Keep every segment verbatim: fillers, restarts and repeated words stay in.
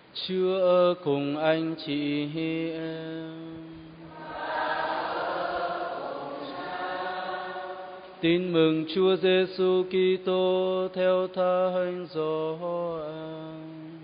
Chúa ở cùng anh chị em. Tin mừng Chúa Giêsu Kitô theo Thánh Gioan.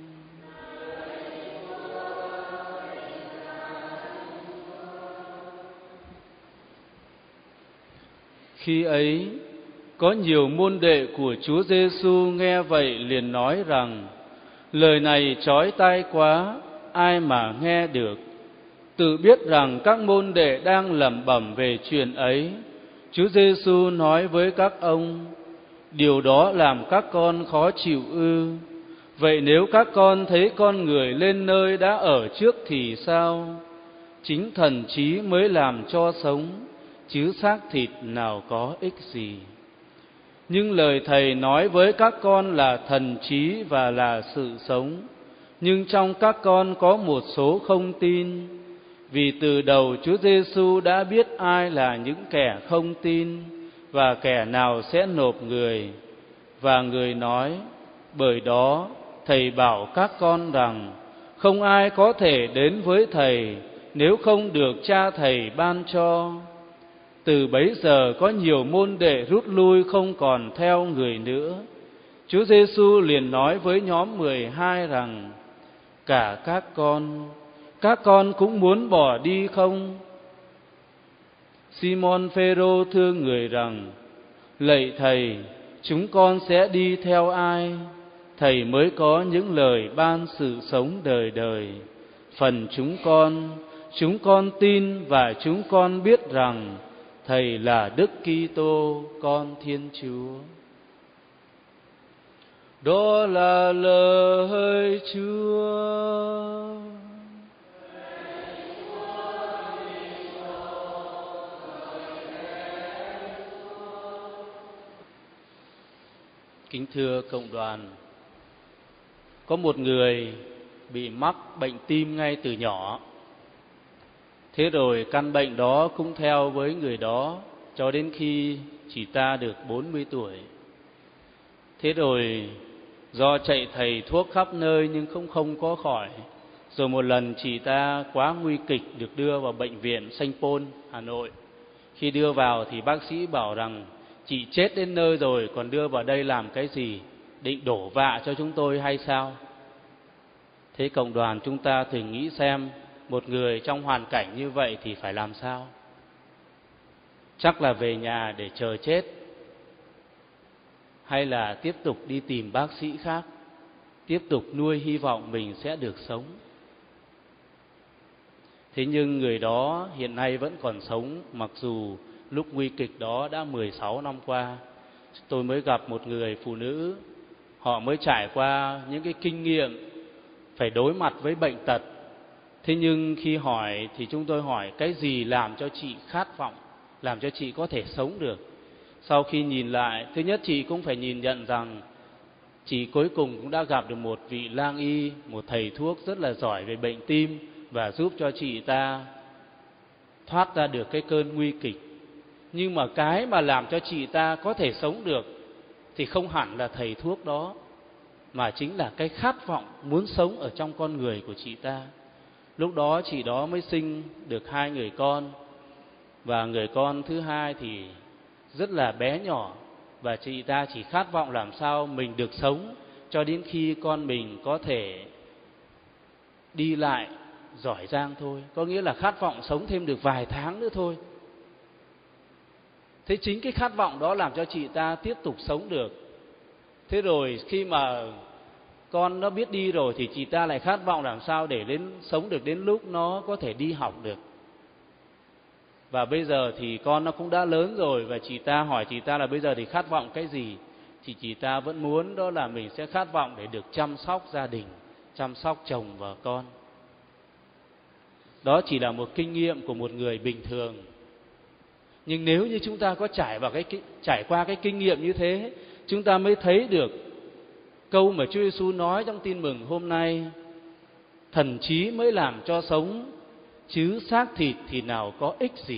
Khi ấy, có nhiều môn đệ của Chúa Giêsu nghe vậy liền nói rằng: lời này chói tai quá, ai mà nghe được? Tự biết rằng các môn đệ đang lẩm bẩm về chuyện ấy, Chúa Giêsu nói với các ông: điều đó làm các con khó chịu ư? Vậy nếu các con thấy con người lên nơi đã ở trước thì sao? Chính thần trí mới làm cho sống, chứ xác thịt nào có ích gì. Nhưng lời Thầy nói với các con là thần trí và là sự sống. Nhưng trong các con có một số không tin, vì từ đầu Chúa Giêsu đã biết ai là những kẻ không tin và kẻ nào sẽ nộp người. Và người nói: bởi đó Thầy bảo các con rằng không ai có thể đến với Thầy nếu không được Cha Thầy ban cho. Từ bấy giờ có nhiều môn đệ rút lui không còn theo người nữa. Chúa Giêsu liền nói với nhóm mười hai rằng: cả các con, các con cũng muốn bỏ đi không? Simon Phêrô thưa người rằng: lạy Thầy, chúng con sẽ đi theo ai? Thầy mới có những lời ban sự sống đời đời. Phần chúng con, chúng con tin và chúng con biết rằng Thầy là Đức Kitô, con Thiên Chúa. Đó là lời Chúa. Kính thưa cộng đoàn, có một người bị mắc bệnh tim ngay từ nhỏ. Thế rồi căn bệnh đó cũng theo với người đó cho đến khi chị ta được bốn mươi tuổi. Thế rồi do chạy thầy thuốc khắp nơi nhưng không không có khỏi. Rồi một lần chị ta quá nguy kịch được đưa vào bệnh viện Sanh Pôn, Hà Nội. Khi đưa vào thì bác sĩ bảo rằng chị chết đến nơi rồi còn đưa vào đây làm cái gì? Định đổ vạ cho chúng tôi hay sao? Thế cộng đoàn chúng ta thử nghĩ xem, một người trong hoàn cảnh như vậy thì phải làm sao? Chắc là về nhà để chờ chết, hay là tiếp tục đi tìm bác sĩ khác, tiếp tục nuôi hy vọng mình sẽ được sống. Thế nhưng người đó hiện nay vẫn còn sống, mặc dù lúc nguy kịch đó đã mười sáu năm qua. Tôi mới gặp một người phụ nữ, họ mới trải qua những cái kinh nghiệm phải đối mặt với bệnh tật. Thế nhưng khi hỏi thì chúng tôi hỏi cái gì làm cho chị khát vọng, làm cho chị có thể sống được. Sau khi nhìn lại, thứ nhất chị cũng phải nhìn nhận rằng chị cuối cùng cũng đã gặp được một vị lang y, một thầy thuốc rất là giỏi về bệnh tim và giúp cho chị ta thoát ra được cái cơn nguy kịch. Nhưng mà cái mà làm cho chị ta có thể sống được thì không hẳn là thầy thuốc đó, mà chính là cái khát vọng muốn sống ở trong con người của chị ta. Lúc đó chị đó mới sinh được hai người con, và người con thứ hai thì rất là bé nhỏ, và chị ta chỉ khát vọng làm sao mình được sống cho đến khi con mình có thể đi lại giỏi giang thôi. Có nghĩa là khát vọng sống thêm được vài tháng nữa thôi. Thế chính cái khát vọng đó làm cho chị ta tiếp tục sống được. Thế rồi khi mà con nó biết đi rồi thì chị ta lại khát vọng làm sao để đến sống được đến lúc nó có thể đi học được. Và bây giờ thì con nó cũng đã lớn rồi, và chị ta hỏi chị ta là bây giờ thì khát vọng cái gì? Thì chị ta vẫn muốn đó là mình sẽ khát vọng để được chăm sóc gia đình, chăm sóc chồng và con. Đó chỉ là một kinh nghiệm của một người bình thường. Nhưng nếu như chúng ta có trải vào cái trải qua cái kinh nghiệm như thế, chúng ta mới thấy được câu mà Chúa Giêsu nói trong Tin Mừng hôm nay: thần trí mới làm cho sống, chứ xác thịt thì nào có ích gì.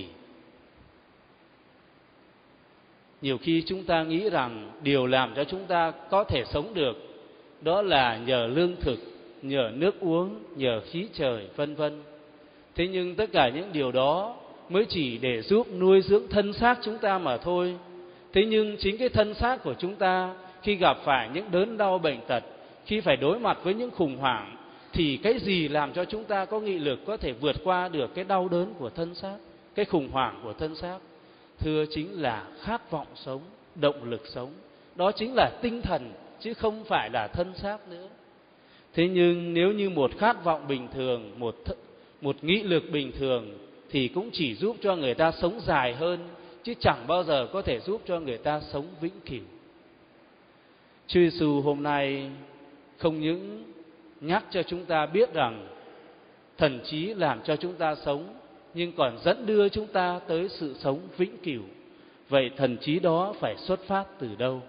Nhiều khi chúng ta nghĩ rằng điều làm cho chúng ta có thể sống được đó là nhờ lương thực, nhờ nước uống, nhờ khí trời, vân vân. Thế nhưng tất cả những điều đó mới chỉ để giúp nuôi dưỡng thân xác chúng ta mà thôi. Thế nhưng chính cái thân xác của chúng ta khi gặp phải những đớn đau bệnh tật, khi phải đối mặt với những khủng hoảng, thì cái gì làm cho chúng ta có nghị lực có thể vượt qua được cái đau đớn của thân xác, cái khủng hoảng của thân xác? Thưa, chính là khát vọng sống, động lực sống. Đó chính là tinh thần, chứ không phải là thân xác nữa. Thế nhưng nếu như một khát vọng bình thường, một, một nghị lực bình thường, thì cũng chỉ giúp cho người ta sống dài hơn, chứ chẳng bao giờ có thể giúp cho người ta sống vĩnh cửu. Chúa Giêsu hôm nay không những nhắc cho chúng ta biết rằng thần trí làm cho chúng ta sống, nhưng còn dẫn đưa chúng ta tới sự sống vĩnh cửu. Vậy thần trí đó phải xuất phát từ đâu?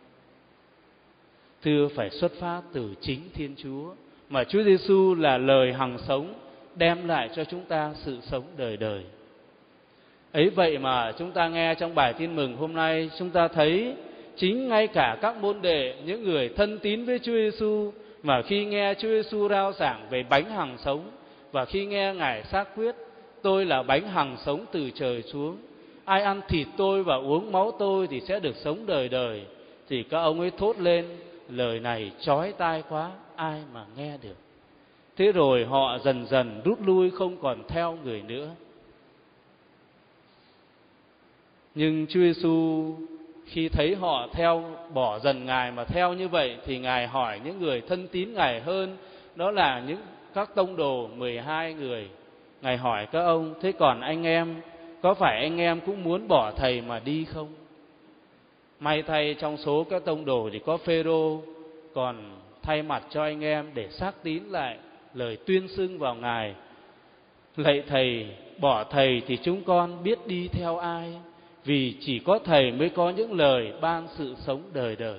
Thưa, phải xuất phát từ chính Thiên Chúa, mà Chúa Giêsu là lời hằng sống, đem lại cho chúng ta sự sống đời đời. Ấy vậy mà chúng ta nghe trong bài tin mừng hôm nay, chúng ta thấy chính ngay cả các môn đệ, những người thân tín với Chúa Giêsu, mà khi nghe Chúa Giêsu rao giảng về bánh hằng sống, và khi nghe Ngài xác quyết tôi là bánh hằng sống từ trời xuống, ai ăn thịt tôi và uống máu tôi thì sẽ được sống đời đời, thì các ông ấy thốt lên, lời này chói tai quá, ai mà nghe được. Thế rồi họ dần dần rút lui, không còn theo người nữa. Nhưng Chúa Giêsu khi thấy họ theo bỏ dần Ngài mà theo như vậy, thì Ngài hỏi những người thân tín Ngài hơn, đó là những các tông đồ mười hai người. Ngài hỏi các ông, thế còn anh em, có phải anh em cũng muốn bỏ thầy mà đi không? May thay trong số các tông đồ thì có Phêrô còn thay mặt cho anh em để xác tín lại lời tuyên xưng vào Ngài: lạy thầy, bỏ thầy thì chúng con biết đi theo ai, vì chỉ có thầy mới có những lời ban sự sống đời đời.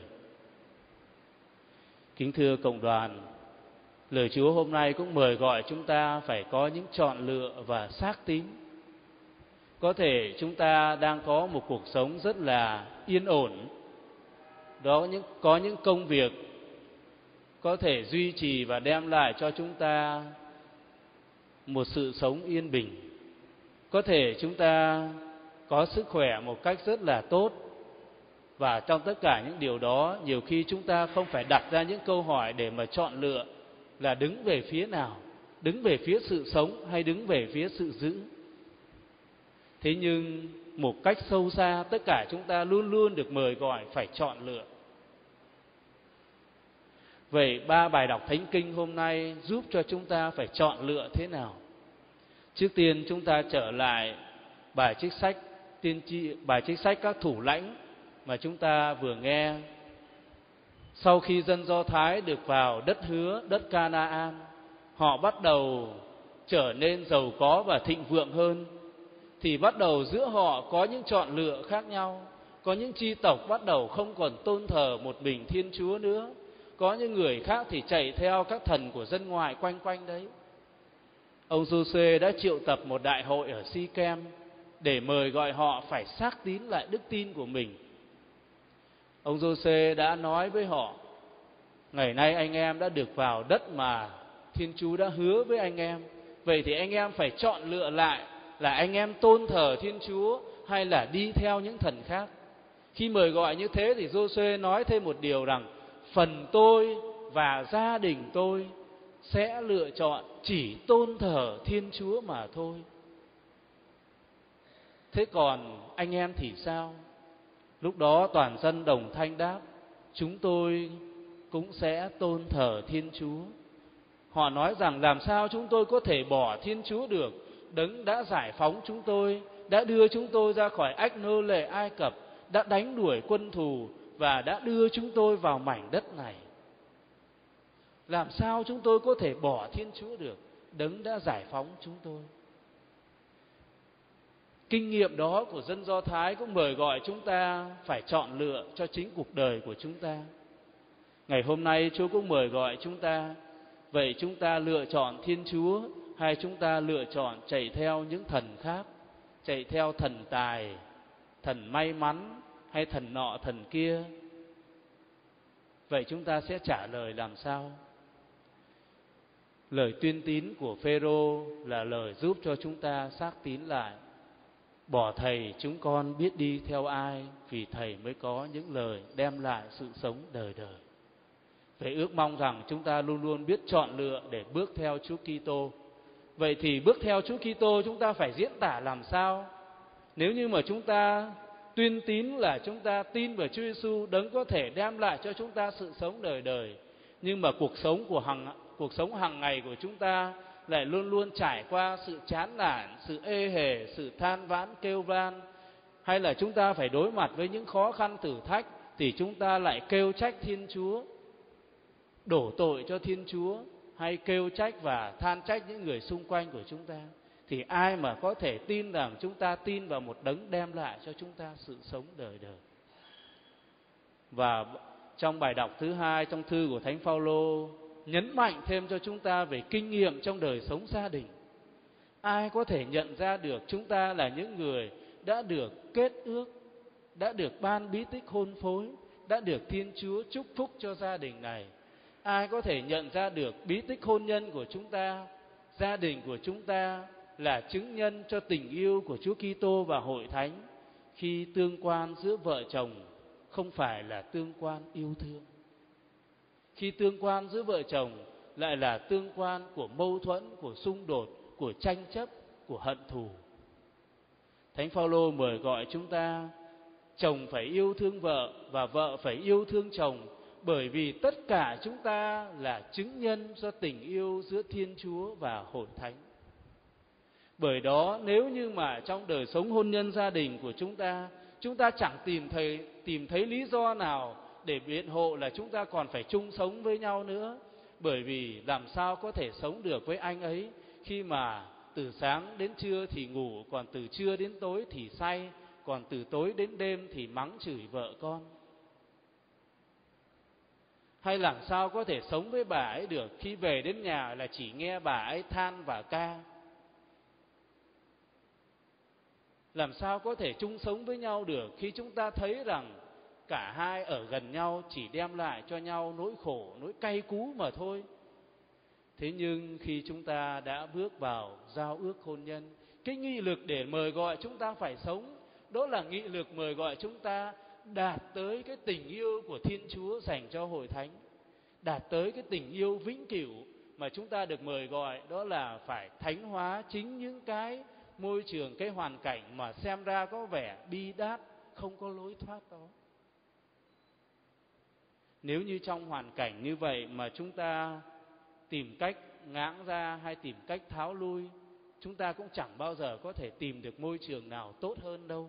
Kính thưa cộng đoàn, lời Chúa hôm nay cũng mời gọi chúng ta phải có những chọn lựa và xác tín. Có thể chúng ta đang có một cuộc sống rất là yên ổn, đó những có những công việc có thể duy trì và đem lại cho chúng ta một sự sống yên bình. Có thể chúng ta có sức khỏe một cách rất là tốt, và trong tất cả những điều đó, nhiều khi chúng ta không phải đặt ra những câu hỏi để mà chọn lựa là đứng về phía nào, đứng về phía sự sống hay đứng về phía sự giữ. Thế nhưng một cách sâu xa, tất cả chúng ta luôn luôn được mời gọi phải chọn lựa. Vậy ba bài đọc Thánh Kinh hôm nay giúp cho chúng ta phải chọn lựa thế nào? Trước tiên chúng ta trở lại bài trích sách tiên tri, bài trích sách các thủ lãnh mà chúng ta vừa nghe. Sau khi dân Do Thái được vào đất hứa, đất Ca-na-an, họ bắt đầu trở nên giàu có và thịnh vượng hơn, thì bắt đầu giữa họ có những chọn lựa khác nhau. Có những chi tộc bắt đầu không còn tôn thờ một mình Thiên Chúa nữa, có những người khác thì chạy theo các thần của dân ngoại quanh quanh đấy. Ông Giô-suê đã triệu tập một đại hội ở Si-kem để mời gọi họ phải xác tín lại đức tin của mình. Ông Giô-suê đã nói với họ: ngày nay anh em đã được vào đất mà Thiên Chúa đã hứa với anh em, vậy thì anh em phải chọn lựa lại là anh em tôn thờ Thiên Chúa hay là đi theo những thần khác. Khi mời gọi như thế thì Giô-suê nói thêm một điều rằng: phần tôi và gia đình tôi sẽ lựa chọn chỉ tôn thờ Thiên Chúa mà thôi. Thế còn anh em thì sao? Lúc đó toàn dân đồng thanh đáp: chúng tôi cũng sẽ tôn thờ Thiên Chúa. Họ nói rằng làm sao chúng tôi có thể bỏ Thiên Chúa được, Đấng đã giải phóng chúng tôi, đã đưa chúng tôi ra khỏi ách nô lệ Ai Cập, đã đánh đuổi quân thù và đã đưa chúng tôi vào mảnh đất này. Làm sao chúng tôi có thể bỏ Thiên Chúa được, Đấng đã giải phóng chúng tôi. Kinh nghiệm đó của dân Do Thái cũng mời gọi chúng ta phải chọn lựa cho chính cuộc đời của chúng ta. Ngày hôm nay Chúa cũng mời gọi chúng ta, vậy chúng ta lựa chọn Thiên Chúa hay chúng ta lựa chọn chạy theo những thần khác, chạy theo thần tài, thần may mắn hay thần nọ thần kia? Vậy chúng ta sẽ trả lời làm sao? Lời tuyên tín của Phêrô là lời giúp cho chúng ta xác tín lại. Bỏ thầy chúng con biết đi theo ai, vì thầy mới có những lời đem lại sự sống đời đời. Vậy ước mong rằng chúng ta luôn luôn biết chọn lựa để bước theo Chúa Kitô. Vậy thì bước theo Chúa Kitô chúng ta phải diễn tả làm sao? Nếu như mà chúng ta tuyên tín là chúng ta tin vào Chúa Giêsu, đấng có thể đem lại cho chúng ta sự sống đời đời, nhưng mà cuộc sống của hàng cuộc sống hàng ngày của chúng ta lại luôn luôn trải qua sự chán nản, sự ê hề, sự than vãn kêu van, hay là chúng ta phải đối mặt với những khó khăn thử thách thì chúng ta lại kêu trách Thiên Chúa, đổ tội cho Thiên Chúa, hay kêu trách và than trách những người xung quanh của chúng ta, thì ai mà có thể tin rằng chúng ta tin vào một đấng đem lại cho chúng ta sự sống đời đời. Và trong bài đọc thứ hai trong thư của Thánh Phaolô nhấn mạnh thêm cho chúng ta về kinh nghiệm trong đời sống gia đình. Ai có thể nhận ra được chúng ta là những người đã được kết ước, đã được ban bí tích hôn phối, đã được Thiên Chúa chúc phúc cho gia đình này? Ai có thể nhận ra được bí tích hôn nhân của chúng ta, gia đình của chúng ta là chứng nhân cho tình yêu của Chúa Kitô và Hội Thánh, khi tương quan giữa vợ chồng không phải là tương quan yêu thương, khi tương quan giữa vợ chồng lại là tương quan của mâu thuẫn, của xung đột, của tranh chấp, của hận thù. Thánh Phaolô mời gọi chúng ta, chồng phải yêu thương vợ và vợ phải yêu thương chồng, bởi vì tất cả chúng ta là chứng nhân cho tình yêu giữa Thiên Chúa và Hội Thánh. Bởi đó, nếu như mà trong đời sống hôn nhân gia đình của chúng ta, chúng ta chẳng tìm thấy, tìm thấy lý do nào để biện hộ là chúng ta còn phải chung sống với nhau nữa. Bởi vì làm sao có thể sống được với anh ấy khi mà từ sáng đến trưa thì ngủ, còn từ trưa đến tối thì say, còn từ tối đến đêm thì mắng chửi vợ con. Hay làm sao có thể sống với bà ấy được khi về đến nhà là chỉ nghe bà ấy than và ca? Làm sao có thể chung sống với nhau được khi chúng ta thấy rằng cả hai ở gần nhau chỉ đem lại cho nhau nỗi khổ, nỗi cay cú mà thôi? Thế nhưng khi chúng ta đã bước vào giao ước hôn nhân, cái nghị lực để mời gọi chúng ta phải sống, đó là nghị lực mời gọi chúng ta đạt tới cái tình yêu của Thiên Chúa dành cho Hội Thánh, đạt tới cái tình yêu vĩnh cửu mà chúng ta được mời gọi, đó là phải thánh hóa chính những cái môi trường, cái hoàn cảnh mà xem ra có vẻ bi đát, không có lối thoát đó. Nếu như trong hoàn cảnh như vậy mà chúng ta tìm cách ngãng ra hay tìm cách tháo lui, chúng ta cũng chẳng bao giờ có thể tìm được môi trường nào tốt hơn đâu.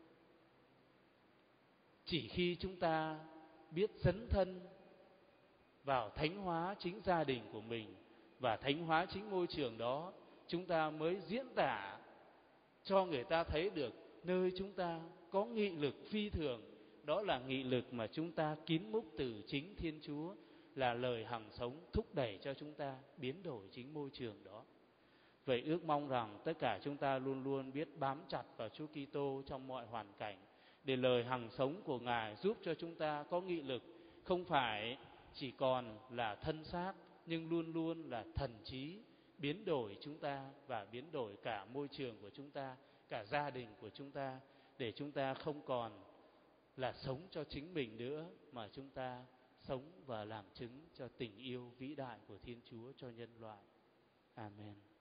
Chỉ khi chúng ta biết dấn thân vào thánh hóa chính gia đình của mình và thánh hóa chính môi trường đó, chúng ta mới diễn tả cho người ta thấy được nơi chúng ta có nghị lực phi thường. Đó là nghị lực mà chúng ta kín múc từ chính Thiên Chúa, là lời hằng sống thúc đẩy cho chúng ta biến đổi chính môi trường đó. Vậy ước mong rằng tất cả chúng ta luôn luôn biết bám chặt vào Chúa Kitô trong mọi hoàn cảnh, để lời hằng sống của Ngài giúp cho chúng ta có nghị lực, không phải chỉ còn là thân xác, nhưng luôn luôn là thần trí, biến đổi chúng ta và biến đổi cả môi trường của chúng ta, cả gia đình của chúng ta, để chúng ta không còn là sống cho chính mình nữa, mà chúng ta sống và làm chứng cho tình yêu vĩ đại của Thiên Chúa cho nhân loại. Amen.